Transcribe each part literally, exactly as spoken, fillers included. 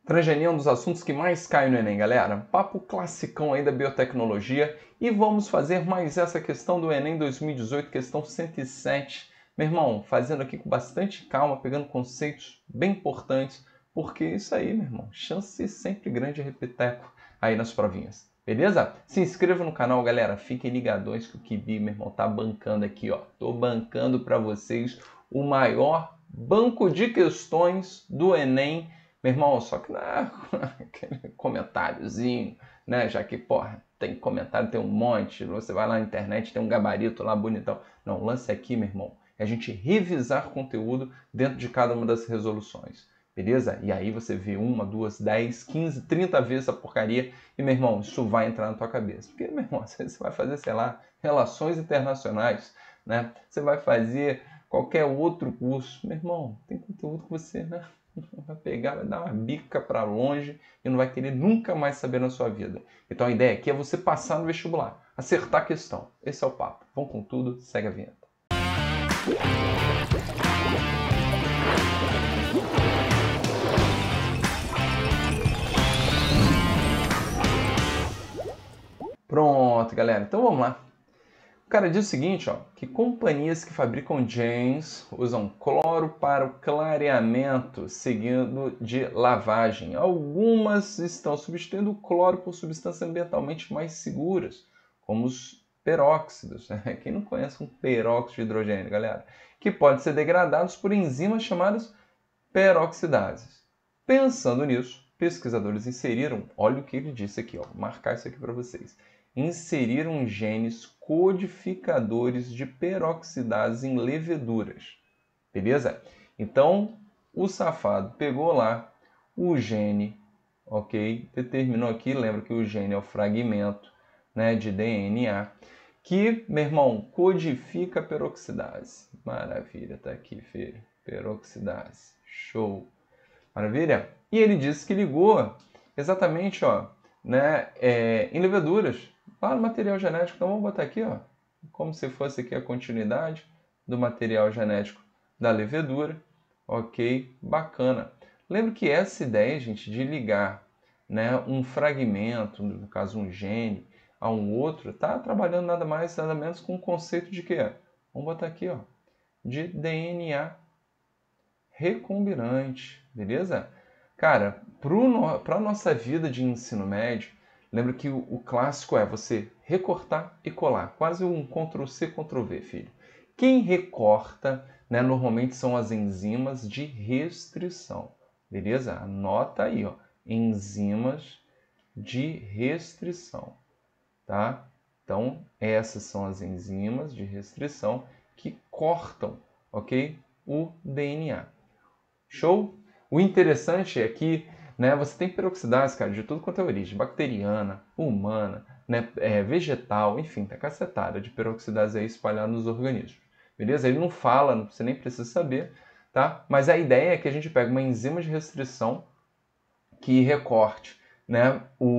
Transgenia é um dos assuntos que mais cai no Enem, galera. Papo classicão aí da biotecnologia. E vamos fazer mais essa questão do Enem dois mil e dezoito, questão cento e sete. Meu irmão, fazendo aqui com bastante calma, pegando conceitos bem importantes, porque isso aí, meu irmão, chance sempre grande de repeteco aí nas provinhas. Beleza? Se inscreva no canal, galera. Fiquem ligadões que o Kibi, meu irmão, tá bancando aqui, ó. Tô bancando para vocês o maior banco de questões do Enem. Meu irmão, só que não é aquele comentáriozinho, né? Já que, porra, tem comentário, tem um monte. Você vai lá na internet, tem um gabarito lá bonitão. Não, o lance aqui, meu irmão, é a gente revisar conteúdo dentro de cada uma das resoluções. Beleza? E aí você vê uma, duas, dez, quinze, trinta vezes a porcaria e, meu irmão, isso vai entrar na tua cabeça. Porque, meu irmão, você vai fazer, sei lá, relações internacionais, né? Você vai fazer qualquer outro curso. Meu irmão, tem conteúdo que você, né? Vai pegar, vai dar uma bica para longe e não vai querer nunca mais saber na sua vida. Então a ideia aqui é você passar no vestibular, acertar a questão. Esse é o papo. Vamos com tudo, segue a vinheta. Pronto, galera. Então vamos lá. O cara diz o seguinte, ó, que companhias que fabricam jeans usam cloro para o clareamento, seguindo de lavagem. Algumas estão substituindo o cloro por substâncias ambientalmente mais seguras, como os peróxidos. Né? Quem não conhece um peróxido de hidrogênio, galera? Que podem ser degradados por enzimas chamadas peroxidases. Pensando nisso, pesquisadores inseriram, olha o que ele disse aqui, ó, vou marcar isso aqui para vocês. Inseriram genes codificadores de peroxidase em leveduras. Beleza? Então, o safado pegou lá o gene, ok? Determinou aqui, lembra que o gene é o fragmento, né, de D N A, que, meu irmão, codifica a peroxidase. Maravilha, tá aqui, filho. Peroxidase. Show. Maravilha? E ele disse que ligou exatamente, ó, né, é, em leveduras, lá no material genético. Então vamos botar aqui, ó, como se fosse aqui a continuidade do material genético da levedura. Ok? Bacana. Lembra que essa ideia, gente, de ligar, né, um fragmento, no caso um gene, a um outro, está trabalhando nada mais, nada menos com o conceito de quê? Vamos botar aqui, ó, de D N A recombinante, beleza? Cara, para a nossa vida de ensino médio, lembra que o, o clássico é você recortar e colar, quase um control C, control V, filho. Quem recorta, né, normalmente são as enzimas de restrição, beleza? Anota aí, ó, enzimas de restrição, tá? Então, essas são as enzimas de restrição que cortam, ok? O D N A. Show? O interessante é que, né, você tem peroxidase, cara, de tudo quanto é origem, bacteriana, humana, né, é, vegetal, enfim, tá cacetada de peroxidase aí espalhada nos organismos. Beleza? Ele não fala, você nem precisa saber, tá? Mas a ideia é que a gente pega uma enzima de restrição que recorte, né,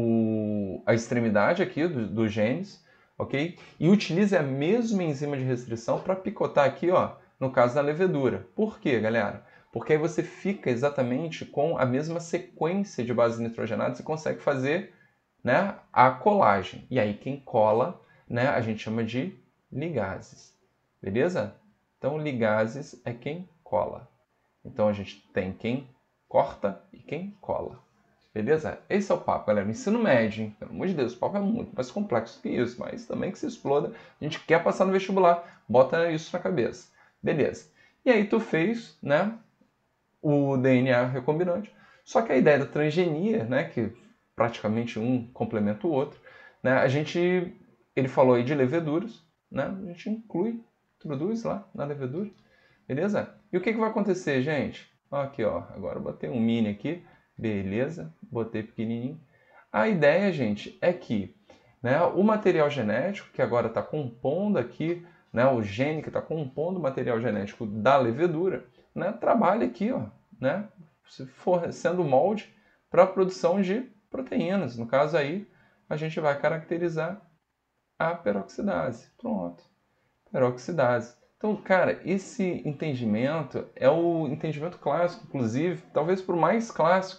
o, a extremidade aqui dos do genes, ok? E utilize a mesma enzima de restrição para picotar aqui, ó, no caso da levedura. Por quê, galera? Porque aí você fica exatamente com a mesma sequência de bases nitrogenadas e consegue fazer, né, a colagem. E aí quem cola, né, a gente chama de ligases. Beleza? Então ligases é quem cola. Então a gente tem quem corta e quem cola. Beleza? Esse é o papo, galera. Ensino médio, hein? Pelo amor de Deus, o papo é muito mais complexo que isso, mas também que se exploda. A gente quer passar no vestibular, bota isso na cabeça. Beleza. E aí tu fez, né, o D N A recombinante. Só que a ideia da transgenia, né, que praticamente um complementa o outro, né, a gente, ele falou aí de leveduras, né, a gente inclui, introduz lá na levedura, beleza? E o que, que vai acontecer, gente? Aqui, ó, agora eu botei um mini aqui, beleza, botei pequenininho. A ideia, gente, é que, né, o material genético, que agora está compondo aqui, né, o gene que está compondo o material genético da levedura, né, trabalha aqui, ó, né, fornecendo molde para a produção de proteínas. No caso aí, a gente vai caracterizar a peroxidase. Pronto, peroxidase. Então, cara, esse entendimento é o entendimento clássico, inclusive, talvez por mais clássico,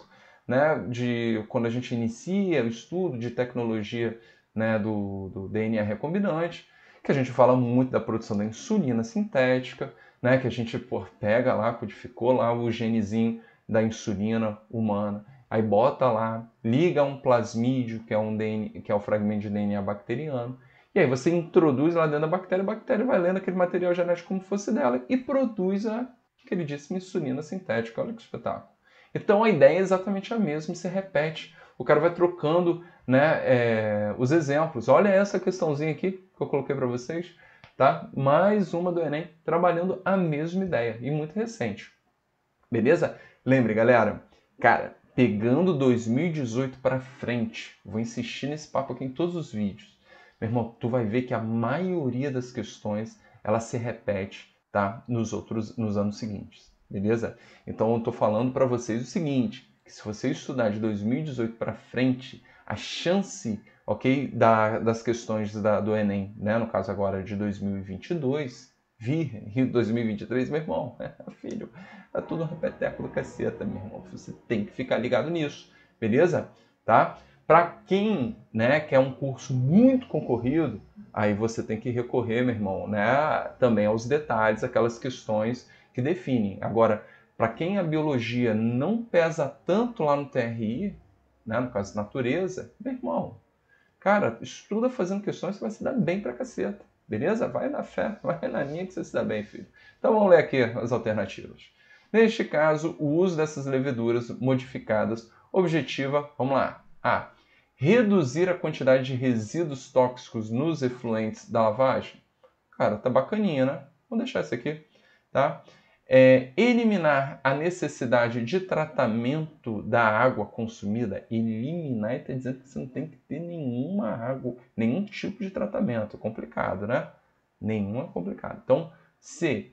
né, de quando a gente inicia o estudo de tecnologia, né, do, do D N A recombinante, que a gente fala muito da produção da insulina sintética, né, que a gente pô, pega lá, codificou lá o genezinho da insulina humana, aí bota lá, liga um plasmídio, que é, um D N A, que é o fragmento de D N A bacteriano, e aí você introduz lá dentro da bactéria, a bactéria vai lendo aquele material genético como fosse dela e produz a queridíssima insulina sintética. Olha que espetáculo. Então a ideia é exatamente a mesma e se repete. O cara vai trocando, né, é, os exemplos. Olha essa questãozinha aqui que eu coloquei para vocês. Tá? Mais uma do Enem trabalhando a mesma ideia e muito recente. Beleza? Lembre, galera, cara, pegando dois mil e dezoito para frente, vou insistir nesse papo aqui em todos os vídeos. Meu irmão, tu vai ver que a maioria das questões ela se repete, tá? Nos outros, nos anos seguintes, beleza? Então eu tô falando para vocês o seguinte, que se você estudar de dois mil e dezoito para frente, a chance, ok, da, das questões da, do Enem, né? No caso agora de dois mil e vinte e dois, vir em dois mil e vinte e três, meu irmão, filho, é tudo um repeteco do caceta, meu irmão. Você tem que ficar ligado nisso, beleza? Tá? Para quem, né, quer um curso muito concorrido, aí você tem que recorrer, meu irmão, né, também aos detalhes, aquelas questões que definem. Agora, para quem a biologia não pesa tanto lá no T R I, né, no caso natureza, meu irmão, cara, estuda fazendo questões que vai se dar bem pra caceta, beleza? Vai na fé, vai na linha que você se dá bem, filho. Então vamos ler aqui as alternativas. Neste caso, o uso dessas leveduras modificadas objetiva, vamos lá, A. Reduzir a quantidade de resíduos tóxicos nos efluentes da lavagem. Cara, tá bacaninha, né? Vamos deixar isso aqui, tá? É, eliminar a necessidade de tratamento da água consumida. Eliminar e está dizendo que você não tem que ter nenhuma água, nenhum tipo de tratamento. Complicado, né? Nenhum é complicado. Então, C.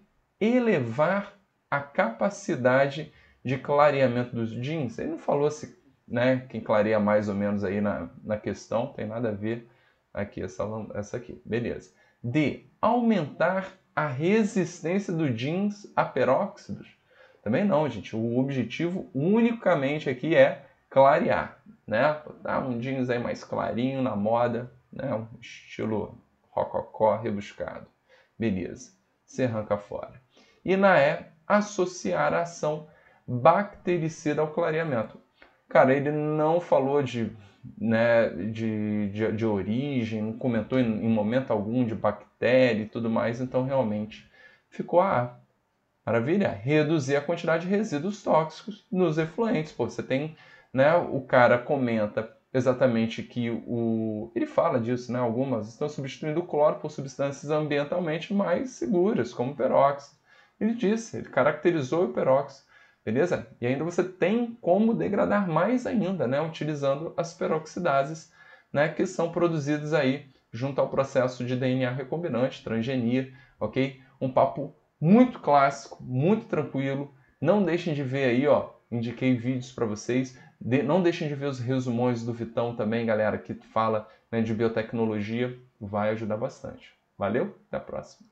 Elevar a capacidade de clareamento dos jeans. Ele não falou se, né, quem clareia mais ou menos aí na, na questão, tem nada a ver aqui, essa, essa aqui. Beleza. D. Aumentar a resistência do jeans a peróxidos. Também não, gente. O objetivo unicamente aqui é clarear, né? Dar um jeans aí mais clarinho na moda, né? Um estilo rococó rebuscado. Beleza. Você arranca fora. E na E, associar a ação bactericida ao clareamento. Cara, ele não falou de, né, de, de, de origem, não comentou em, em momento algum de bactéria e tudo mais, então realmente ficou a A. Maravilha? Reduzir a quantidade de resíduos tóxicos nos efluentes. Pô, você tem, né, o cara comenta exatamente que o... Ele fala disso, né? Algumas estão substituindo o cloro por substâncias ambientalmente mais seguras, como o peróxido. Ele disse, ele caracterizou o peróxido. Beleza? E ainda você tem como degradar mais ainda, né? Utilizando as peroxidases, né? Que são produzidas aí junto ao processo de D N A recombinante, transgenia, ok? Um papo muito clássico, muito tranquilo. Não deixem de ver aí, ó, indiquei vídeos para vocês. De, não deixem de ver os resumões do Vitão também, galera, que fala, né, de biotecnologia. Vai ajudar bastante. Valeu? Até a próxima.